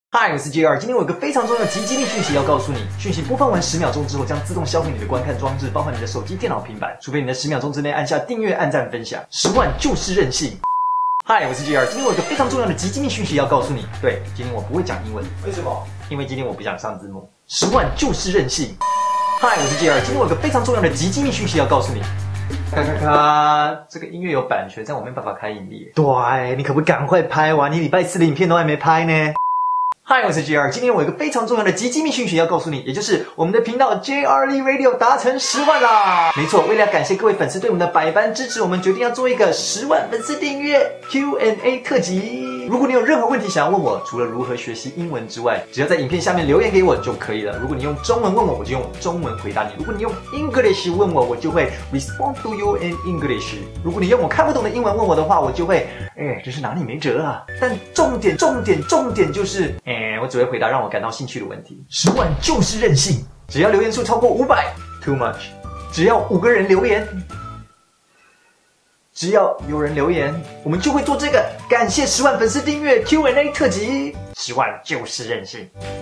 嗨，我是 JR， 今天我有个非常重要的极机密讯息要告诉你。讯息播放完10秒钟之后，将自动销毁你的观看装置，包含你的手机、电脑、平板，除非你在10秒钟之内按下订阅、按赞、分享。10万就是任性。嗨，我是 JR， 今天我有个非常重要的极机密讯息要告诉你。对，今天我不会讲英文， 为什么？ 因为今天我不想上字幕。10万就是任性。嗨，我是 JR， 今天我有个非常重要的极机密讯息要告诉你。咔，这个音乐有版权，这样我没办法开盈利。对，你可不可以赶快拍完？你礼拜4的影片都还没拍呢。嗨，我是 JR， 今天我有一个非常重要的极机密讯息要告诉你，也就是我们的频道 JR Lee Radio 达成10万啦！没错，为了感谢各位粉丝对我们的百般支持，我们决定要做一个10万粉丝订阅 Q&A 特辑。如果你有任何问题想要问我，除了如何学习英文之外，只要在影片下面留言给我就可以了。如果你用中文问我，我就用中文回答你；如果你用 English 问我，我就会 respond to you in English。如果你用我看不懂的英文问我的话，我就会，真是拿你没辙啊！但重点就是，我只会回答让我感到兴趣的问题。10万就是任性，只要留言数超过500 ，too much。只要5个人留言。只要有人留言，我们就会做这个感谢10万粉丝订阅 Q&A 特辑。10万就是任性。